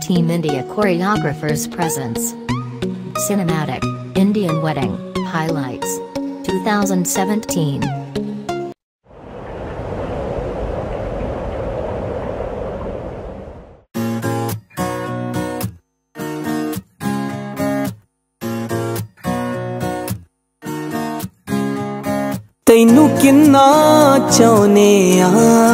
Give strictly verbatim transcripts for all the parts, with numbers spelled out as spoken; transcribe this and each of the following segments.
Team India choreographers presents Cinematic Indian Wedding Highlights twenty seventeen. तैनू किन्ना चाहने आ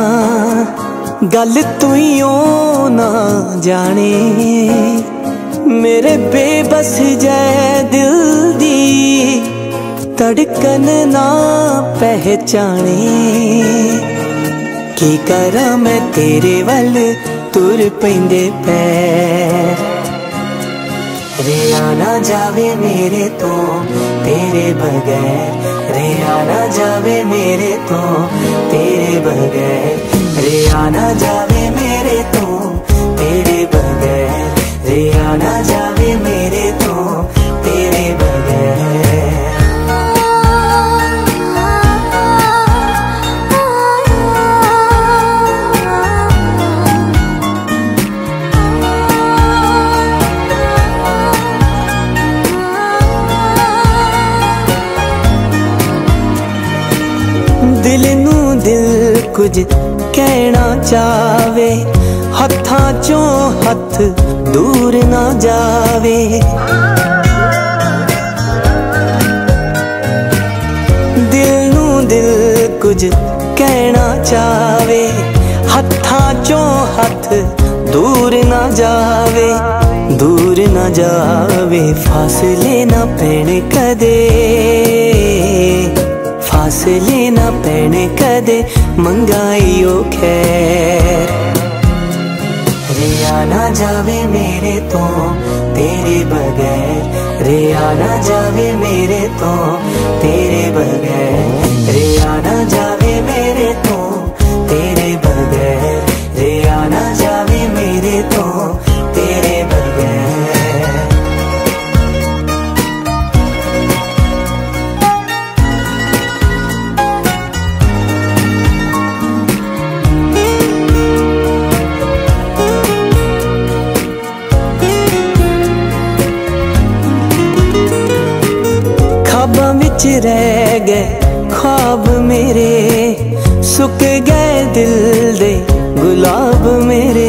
गल तुइयों ना जाने मेरे बेबस जै दिल दी धड़कन ना पहचाने की करा मैं तेरे वल तुर पैंदे पैर रे आना जावे मेरे तो तेरे बगैर रे आना जावे मेरे तो तेरे बगैर रे आना जावे मेरे तो तेरे बगैर रे आना जावे मेरे तो तेरे बगैर। दिल नू दिल कुछ कहना चावे हत्थां चों हथ दूर ना जावे दिल नू दिल कुछ कहना चावे हत्थां चों हथ दूर ना जावे दूर ना जावे फासले ना पैण कदे फासले ना पैने कदे मंगाइयो खैर रे आना जावे मेरे तो तेरे बगैर रे आना जावे मेरे तो तेरे बगैर रे आना जावे मेरे तो तेरे बगैर रे आना जावे मेरे तो तेरे बगैर। ख्वाबां विच रह गए ख्वाब मेरे सुक गए दिल दे गुलाब मेरे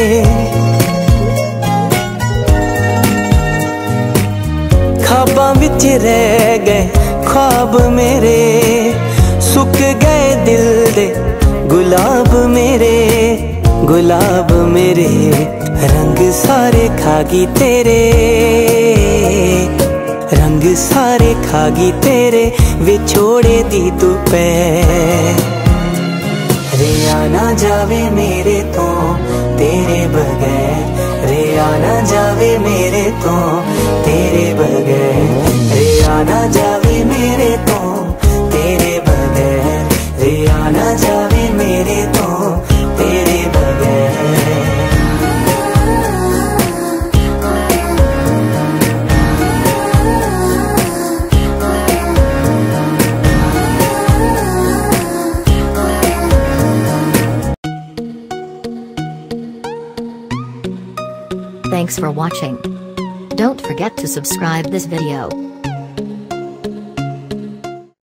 ख्वाबां विच रह गए ख्वाब मेरे सुक गए दिल दे गुलाब मेरे गुलाब मेरे रंग सारे खागी तेरे रंग सारे खागी तेरे विछोड़े दी दोपहर रे आना जावे मेरे तो तेरे बगैर रे आना जावे मेरे तो तेरे बगैर रे आना जावे मेरे तो तेरे बगैर रे आना जावे मेरे तो तेरे बगैर। Thanks for watching. Don't forget to subscribe this video.